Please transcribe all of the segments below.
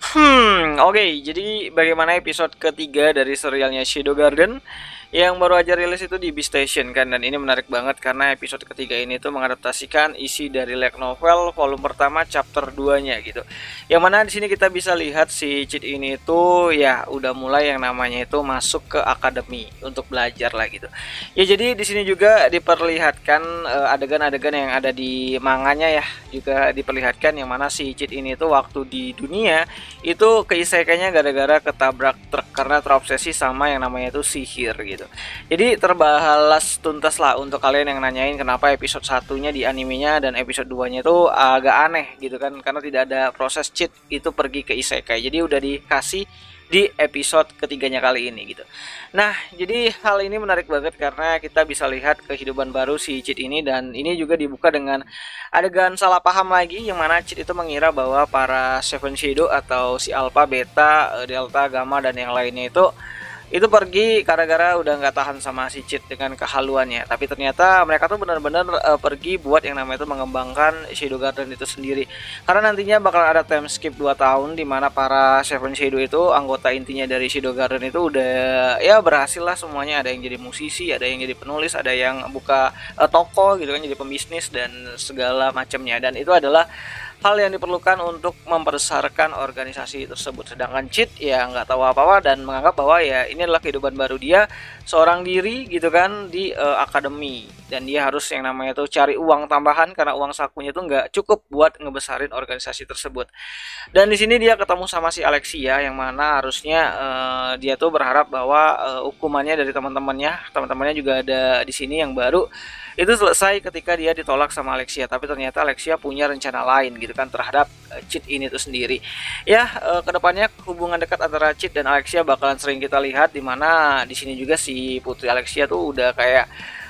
Oke, jadi bagaimana episode ketiga dari serialnya Shadow Garden yang baru aja rilis itu di Beastation kan, dan ini menarik banget karena episode ketiga ini tuh mengadaptasikan isi dari light novel volume pertama chapter 2-nya gitu. Yang mana di sini kita bisa lihat si Cid ini tuh ya udah mulai yang namanya itu masuk ke akademi untuk belajar lah gitu. Ya jadi di sini juga diperlihatkan adegan-adegan yang ada di manganya ya, juga diperlihatkan yang mana si Cid ini tuh waktu di dunia itu keisekannya gara-gara ketabrak truk karena terobsesi sama yang namanya itu sihir gitu. Jadi terbahas tuntas lah untuk kalian yang nanyain kenapa episode satunya di animenya dan episode 2-nya itu agak aneh gitu kan, karena tidak ada proses cheat itu pergi ke isekai. Jadi udah dikasih di episode ketiganya kali ini gitu. Nah, jadi hal ini menarik banget karena kita bisa lihat kehidupan baru si Cid ini, dan ini juga dibuka dengan adegan salah paham lagi yang mana Cid itu mengira bahwa para Seven Shadow atau si Alpha, Beta, Delta, Gamma dan yang lainnya itu pergi gara-gara udah nggak tahan sama si Cid dengan kehaluannya. Tapi ternyata mereka tuh benar-benar pergi buat yang namanya itu mengembangkan Shadow Garden itu sendiri. Karena nantinya bakal ada time skip 2 tahun di mana para Seven Shadow itu anggota intinya dari Shadow Garden itu udah ya berhasil lah semuanya. Ada yang jadi musisi, ada yang jadi penulis, ada yang buka toko gitu kan, jadi pembisnis dan segala macamnya. Dan itu adalah hal yang diperlukan untuk membesarkan organisasi tersebut. Sedangkan Cid ya nggak tahu apa-apa dan menganggap bahwa ya ini adalah kehidupan baru dia, seorang diri gitu kan di akademi, dan dia harus yang namanya tuh cari uang tambahan karena uang sakunya tuh nggak cukup buat ngebesarin organisasi tersebut. Dan di sini dia ketemu sama si Alexia yang mana harusnya dia tuh berharap bahwa hukumannya dari teman-temannya juga ada di sini yang baru itu selesai ketika dia ditolak sama Alexia. Tapi ternyata Alexia punya rencana lain gitu kan terhadap Cid ini tuh sendiri. Ya kedepannya hubungan dekat antara Cid dan Alexia bakalan sering kita lihat, dimana di sini juga si Putri Alexia tuh udah kayak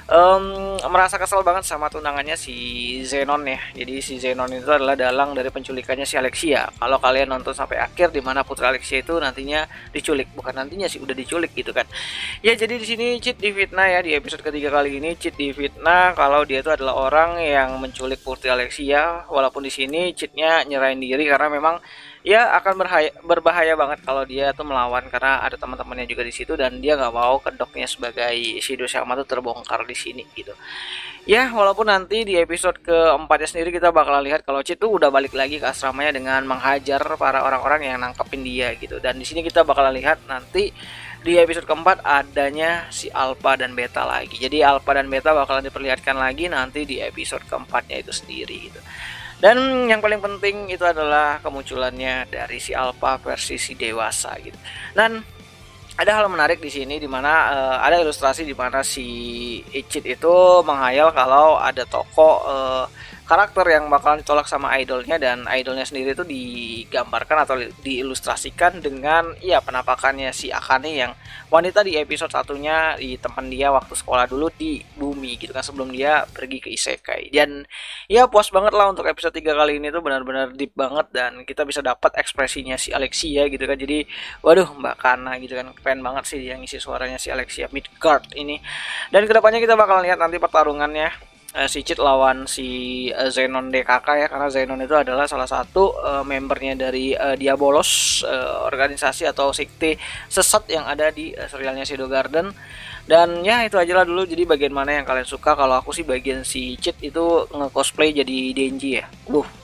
merasa kesal banget sama tunangannya si Zenon ya. Jadi si Zenon itu adalah dalang dari penculikannya si Alexia. Kalau kalian nonton sampai akhir, dimana Putri Alexia itu nantinya diculik, bukan nantinya sih, udah diculik gitu kan. Ya jadi di sini Cid difitnah ya, di episode ketiga kali ini Cid difitnah kalau dia itu adalah orang yang menculik Putri Alexia. Walaupun di sini Cidnya nyerahin diri karena memang ya akan berbahaya banget kalau dia tuh melawan, karena ada teman-temannya juga di situ dan dia nggak mau kedoknya sebagai Shido Shama tuh terbongkar di sini gitu. Ya walaupun nanti di episode keempatnya sendiri kita bakalan lihat kalau Cid tuh udah balik lagi ke asramanya dengan menghajar para orang-orang yang nangkepin dia gitu. Dan di sini kita bakalan lihat nanti di episode keempat adanya si Alpha dan Beta lagi. Jadi Alpha dan Beta bakalan diperlihatkan lagi nanti di episode keempatnya itu sendiri gitu. Dan yang paling penting itu adalah kemunculannya dari si Alpha versi si dewasa gitu. Dan ada hal menarik di sini, dimana ada ilustrasi di mana si Cid itu menghayal kalau ada tokoh karakter yang bakalan ditolak sama idolnya, dan idolnya sendiri itu digambarkan atau diilustrasikan dengan ya penampakannya si Akane yang wanita di episode satunya di teman dia waktu sekolah dulu di bumi gitu kan, sebelum dia pergi ke isekai. Dan ya puas banget lah untuk episode 3 kali ini tuh benar-benar deep banget, dan kita bisa dapat ekspresinya si Alexia gitu kan. Jadi waduh, Mbak Kana gitu kan, keren banget sih yang ngisi suaranya si Alexia Midgard ini. Dan kedepannya kita bakal lihat nanti pertarungannya si Cid lawan si Zenon DKK ya, karena Zenon itu adalah salah satu membernya dari Diabolos, organisasi atau sekte sesat yang ada di serialnya Shadow Garden. Dan ya itu aja lah dulu. Jadi bagian mana yang kalian suka? Kalau aku sih bagian si Cid itu nge-cosplay jadi Denji ya.